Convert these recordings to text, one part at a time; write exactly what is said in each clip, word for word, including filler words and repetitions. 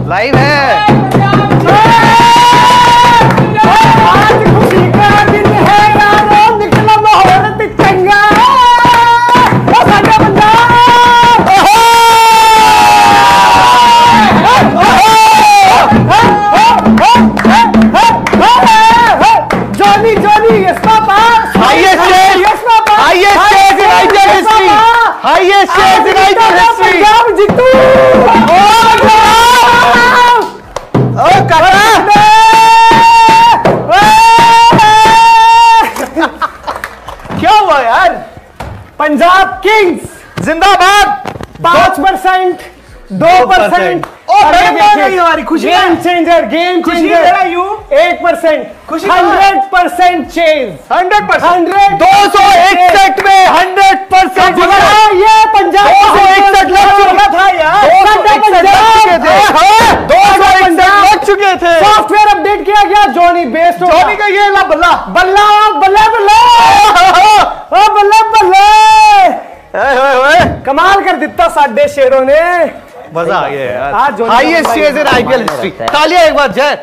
Live है। आज खुशी का दिन है यारों, निकला माहौल चंगा। ओ साडा Punjab, Johnny Johnny yes papa, highest chase, yes papa, highest chase in IPL history, highest chase in IPL history. Punjab जीतू। ओ करा क्या हुआ यार? पंजाब किंग्स जिंदाबाद। पांच परसेंट, दो परसेंट। हमारी खुशी गेम चेंजर, गेम चेंजर। यू एक परसेंट खुशी, hundred percent change, hundred percent, hundred दो सौ इकसठ में हंड्रेड परसेंट ये पंजाब दो सौ इकसठ लग चुका था यार, दो सौ इकसठ लग चुके थे, दो सौ इकसठ लग चुके थे। सॉफ्टवेयर अपडेट किया गया, जॉनी बेस्ट हो जॉनी का ये ला बल्ला बल्ला बल्ला बल्ला ओ बल्ला बल्ला। कमाल कर दिता साडे शेरों ने। मजा आ गया यार। आज Johnny highest chase in IPL history. तालियां एक बार जय।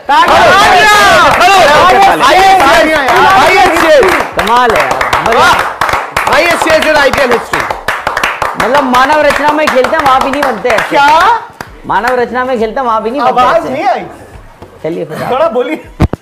हाईएस्ट चेज, कमाल है यार, highest chase in IPL history. मतलब मानव रचना में खेलते हैं वहां भी नहीं बनते हैं। क्या मानव रचना में खेलते हैं वहां भी नहीं बनते। आवाज नहीं आई? चलिए फिर आप। थोड़ा बोलिए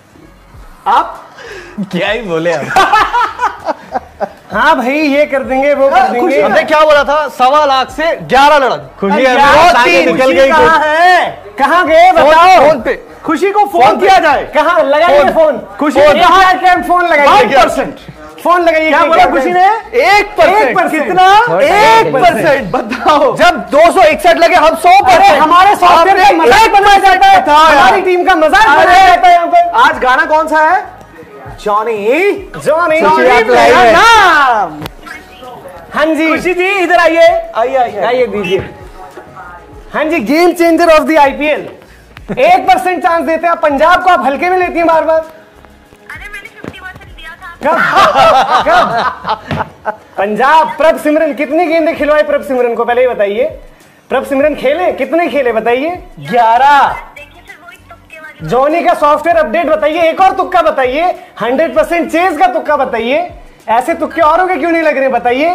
आप। क्या ही बोले आप। हाँ भाई ये कर देंगे वो कर देंगे। हमने क्या बोला था? सवा लाख से ग्यारह लड़क। खुशी निकल गई। कहाँ है? कहाँ गए बताओ? फोन पे खुशी को फोन किया जाए। कहाँ लगाइए फोन? खुशी फोन लगाइए। परसेंट फोन लगाइए। क्या बोला खुशी ने? एक परसेंट। कितना? एक परसेंट। बताओ, जब दो सौ इकसठ लगे हम सौ परसेंट। हमारे सॉफ्टवेयर का मजाक बनाया जाता है, हमारी टीम का मजाक बनाया जाता है यहाँ पर। आज गाना कौन सा है? जॉनी जॉनी मेरा नाम। हाँ जी खुशी जी इधर आइए, आइए आइए आइए दीजिए। हाँ जी, game changer of the IPL. एक परसेंट चांस देते हैं पंजाब को, आप हल्के में लेती हैं बार बार। अरे मैंने फिफ्टी परसेंट दिया था। कब कब पंजाब प्रभ सिमरन कितनी गेंदें खिलवाए प्रभ सिमरन को, पहले ही बताइए। प्रभ सिमरन खेले कितने खेले बताइए? ग्यारह। देखिए फिर वही तुक्के वाली। जॉनी का सॉफ्टवेयर अपडेट बताइए, एक और तुक्का बताइए। हंड्रेड परसेंट चेज का तुक्का बताइए। ऐसे तुक्के औरों के क्यों नहीं लग रहे बताइए?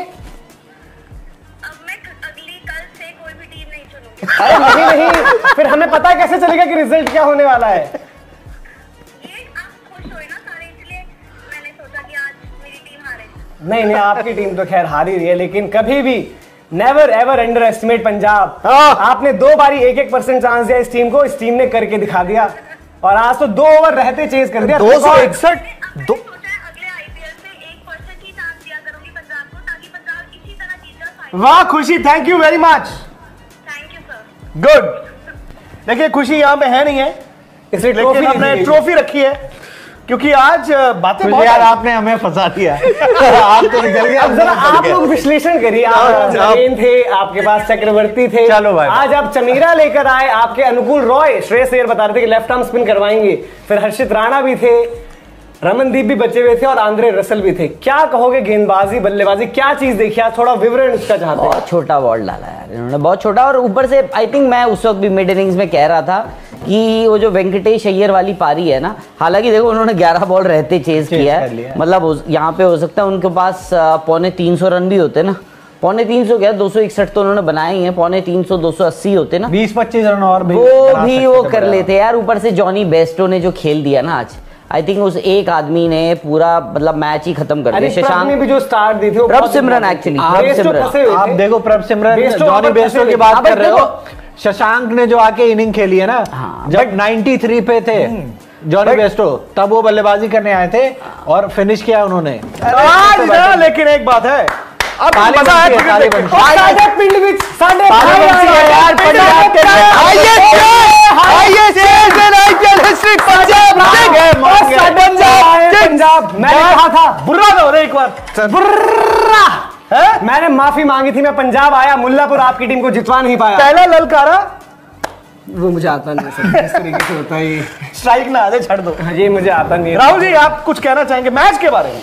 अब मैं अगली कल से कोई भी टीम नहीं चुनूंगी। अरे नहीं नहीं, फिर हमें पता कैसे चलेगा कि रिजल्ट क्या होने वाला है? ये आप खुश हुए ना सारे, इसलिए मैंने सोचा कि आज मेरी टीम हारे। नहीं नहीं, आपकी टीम तो खैर हारी रही है, लेकिन कभी भी never ever underestimate Punjab. आपने दो बारी एक एक परसेंट चांस दिया इस टीम को, इस टीम ने करके दिखा दिया। और आज तो दो ओवर रहते चेज कर दिया। दो सौ इकसठ दो सोचा है अगले आईपीएल में एक परसेंट ही चांस दिया करूंगी पंजाब को, ताकि पंजाब इसी तरह जीत जाए। वाह खुशी, thank you very much, thank you sir. Good. देखिए खुशी यहाँ पे है नहीं है, इसलिए लेकिन ट्रॉफी हमने ट्रॉफी रखी है, क्योंकि आज बातें बहुत यार आपने हमें फंसा दिया। आप तो निकल गए। अब जरा आप लोग विश्लेषण करिए। आप नरेन थे, आपके पास चक्रवर्ती थे। चलो भाई। आज आप चमीरा लेकर आए, आपके अनुकूल रॉय, श्रेयस अय्यर बता रहे थे कि लेफ्ट आर्म स्पिन करवाएंगे। फिर हर्षित राणा भी थे, रमनदीप भी बचे हुए थे और आंद्रे रसल भी थे। क्या कहोगे गेंदबाजी बल्लेबाजी क्या चीज देखी आज? थोड़ा विवरण इसका चाहते हैं। बहुत छोटा बॉल डाला यार इन्होंने, बहुत छोटा। और ऊपर से आई थिंक मैं उस वक्त भी मिड इनिंग्स में कह रहा था कि वो जो वेंकटेश अय्यर वाली पारी है ना, हालांकि देखो उन्होंने ग्यारह बॉल रहते चेज किया है, मतलब यहाँ पे हो सकता है उनके पास पौने तीन सौ रन भी होते ना, पौने तीन सौ क्या दो सौ इकसठ तो उन्होंने बनाए ही है, पौने तीन सौ दो सौ अस्सी होते ना, बीस पच्चीस रन और भी वो भी वो कर लेते यार। ऊपर से जॉनी बेस्टो ने जो खेल दिया ना आज, आई थिंक उस एक आदमी ने पूरा मतलब मैच ही खत्म कर दिया। शशांक ने भी जो स्टार्ट दी थी, प्रभ सिमरन एक्चुअली प्रभ सिमरन, आप देखो प्रभ सिमरन, जॉनी बेस्टो की बात कर रहे हो। शशांक ने जो आके इनिंग खेली है ना, जब तिरानवे पे थे जॉनी बेस्टो, तब वो बल्लेबाजी करने आए थे और फिनिश किया उन्होंने। लेकिन एक बात है, अब मजा है पिंड विच साडे यार पंजाब के highest in IPL history Punjab. Punjab मैंने कहा था बुर्रा तो हो रहा एक बार बुर्रा है? मैंने माफी मांगी थी, मैं पंजाब आया, मुल्लापुर आपकी टीम को जितवा नहीं पाया। पहला ललकारा वो मुझे आता नहीं सर, इस तरीके से होता है। स्ट्राइक ना आए, छड़ दो। ये मुझे आता नहीं। राहुल जी आप कुछ कहना चाहेंगे मैच के बारे में?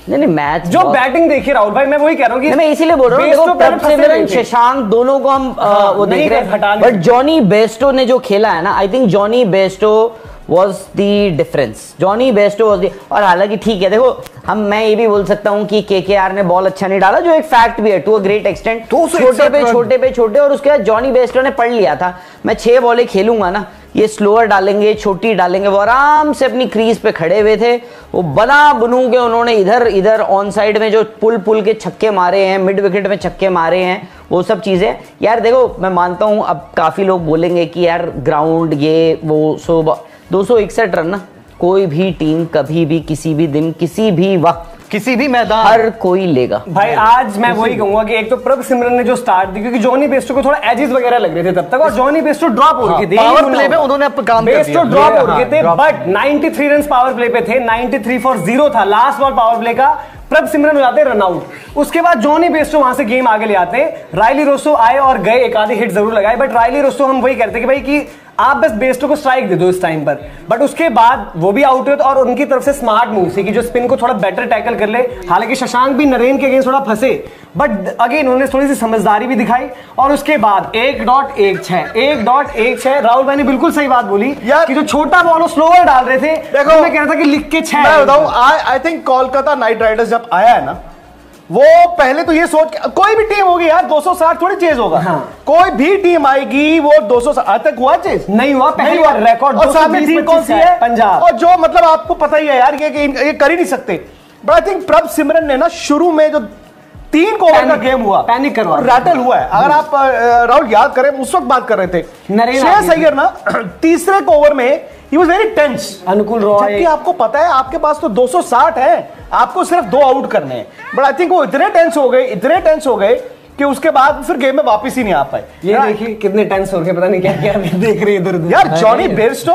नहीं नहीं मैच जो बैटिंग देखी राहुल भाई, मैं वही कह रहा हूँ कि मैं इसीलिए बोल रहा हूँ, देखो प्रभ सिमरन शशांक दोनों को हम हाँ, वो देख रहे हैं, बट जॉनी बेस्टो ने जो खेला है ना, I think Johnny Bairstow was the difference. Johnny Bairstow was the, और हालांकि ठीक है देखो, हम मैं ये भी बोल सकता हूँ कि केकेआर ने बॉल अच्छा नहीं डाला, जो एक फैक्ट भी है टू अ ग्रेट एक्सटेंट, छोटे पे छोटे पे छोटे, और उसके बाद जॉनी बेस्टो ने पढ़ लिया था मैं छह बॉलें खेलूंगा ना, ये स्लोअर डालेंगे, छोटी डालेंगे, वो आराम से अपनी क्रीज पे खड़े हुए थे, वो बना बनू के उन्होंने इधर इधर ऑन साइड में जो पुल पुल के छक्के मारे हैं, मिड विकेट में छक्के मारे हैं, वो सब चीजें यार देखो, मैं मानता हूं अब काफी लोग बोलेंगे कि यार ग्राउंड ये वो सो दो सौ इकसठ रन ना, कोई भी टीम कभी भी किसी भी दिन किसी भी वक्त किसी भी मैदान हर कोई लेगा भाई। आज मैं वही कहूंगा कि एक तो प्रभ सिमरन ने जो स्टार्ट दी, क्योंकि जॉनी बेस्टो को थोड़ा एजेस वगैरह लग रहे थे तब तक, और जॉनी बेस्टो ड्रॉप हो गए थे पावर प्ले में, उन्होंने अपना काम कर दिया, बेस्टो ड्रॉप हो गए थे, बट तिरानवे रन पावर प्ले पे थे, तिरानवे फॉर जीरो था लास्ट बॉल पावर प्ले का, प्रभ सिमरन हो जाते रन आउट, उसके बाद जॉनी बेस्टो वहां से गेम आगे ले आते, रायली रोसो आए और गए, एक आधी हिट जरूर लगाए, बट रायली रोसो हम वही कहते कि भाई कि आप बस बेस्टो को स्ट्राइक दे दो इस टाइम पर, बट उसके बाद वो भी आउट हुए, और उनकी तरफ से स्मार्ट मूव थी कि जो स्पिन को थोड़ा बेटर टैकल कर ले, हालांकि शशांक भी नरेन के अगेंस्ट थोड़ा फंसे, बट अगेन उन्होंने थोड़ी सी समझदारी भी दिखाई, और उसके बाद एक डॉट एक छह एक डॉट एक छह राहुल भाई ने बिल्कुल सही बात बोली यार कि जो छोटा बॉल स्लोअर डाल रहे थे, देखो मैं कह रहा था कि लिख के छह, मैं बताऊं, I think Kolkata Knight Riders जब आया है ना, वो पहले तो ये सोच, कोई भी टीम होगी यार दो सौ साठ थोड़ी चेज होगा, हाँ। कोई भी टीम आएगी वो दो सौ साठ तक हुआ चेज नहीं हुआ, पहली बार रिकॉर्ड, और सामने टीम कौन सी है? पंजाब, और जो मतलब आपको पता ही है यार ये ये कर ही नहीं सकते, बट आई थिंक प्रभ सिमरन ने ना शुरू में जो तीन ओवर का गेम हुआ, पैनिक करवा रैटल हुआ है, अगर आप राहुल याद करें उस वक्त बात कर रहे थे, श्रेयस अय्यर ना तीसरे ओवर में he was very tense, अनुकूल रॉय, जबकि आपको पता है आपके पास तो दो सौ साठ है, आपको सिर्फ दो आउट करने हैं, बट आई थिंक वो इतने टेंस हो गए इतने टेंस हो गए कि उसके बाद फिर गेम में वापस ही नहीं आ पाए। ये देखिए कितने टेंस हो गए, पता नहीं क्या क्या देख रहे इधर उधर यार। जॉनी बेस्टो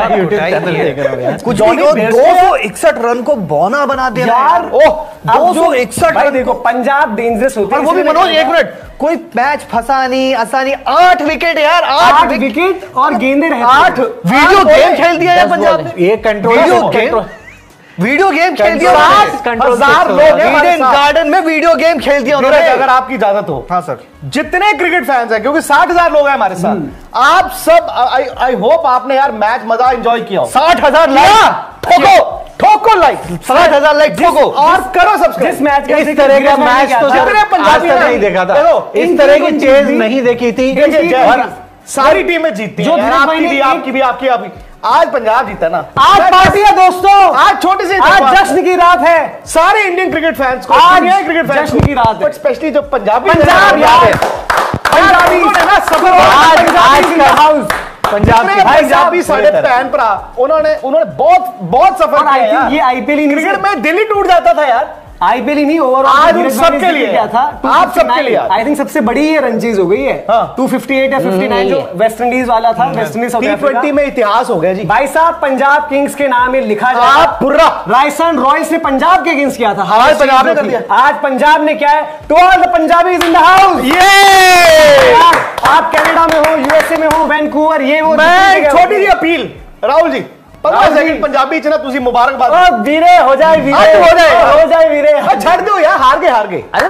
कुछ दो सौ इकसठ रन को बौना बना दे यार, दो सौ इकसठ रन, देखो पंजाब डेंजरस होते हैं, वो भी मनोज एक मिनट, कोई मैच फंसा नहीं आसानी, आठ विकेट यार, आठ विकेट और गेंदे रहे, आठ वीडियो गेम खेल दिया है पंजाब ने, ये कंट्रोल वीडियो गेम खेल दिया, हजार लोग ईडन गार्डन में वीडियो गेम खेल दिया उन्होंने। अगर आपकी इजाजत हो, हाँ सर, जितने क्रिकेट फैंस हैं, क्योंकि साठ हजार लोग हैं हमारे साथ, आप सब आई आई होप आपने यार मैच मजा एंजॉय किया, साठ हजार लाइक ठोको ठोको लाइक, साठ हजार लाइक ठोको और करो सब्सक्राइब। जिस मैच का इस तरह का मैच तो पंजाबी नहीं देखा था, इस तरह की चेज नहीं देखी थी, सारी टीमें जीतती हैं, आपकी भी आपकी भी आपकी आपकी आज पंजाब जीता ना, आज पार्टी है दोस्तों, आज छोटी सी आज जश्न की रात है, सारे इंडियन क्रिकेट फैंस को, आज क्रिकेट फैंस जश्न की रात है, बट स्पेशली जो पंजाबी पंजाब यार, पंजाबी ना सब आज आज का हाउस पंजाबी पंजाबी साढ़े पैन पर उन्होंने उन्होंने बहुत बहुत सफर किया, ये आईपीएल क्रिकेट में दिल ही टूट जाता था यार, आईपीएल ही नहीं ओवरऑल आज उन सबके लिए क्या था, आप सबके लिए आई थिंक सबसे बड़ी ये रन चीज हो गई है, दो सौ अट्ठावन या उनसठ जो वेस्ट इंडीज वाला था, वेस्ट इंडीज टी ट्वेंटी में इतिहास हो गया जी भाई साहब। पंजाब किंग्स के नाम में लिखा जाए, पूरा राजस्थान रॉयल्स ने पंजाब के अगेंस्ट किया था, आज पंजाब ने कर दिया, आज पंजाब ने क्या है, to all the Punjabis in the house, ये आप कनाडा में हो, यूएसए में हो, वैंकूवर, ये वो, मैं छोटी सी अपील राहुल जी, पंद्रह सेकंड पंजाबी च ना तुसी मुबारकबाद, वीरे हो जाए, वीरे हो जाए, हो जाए वीरे, छड़ दो यार, हार गए हार गए।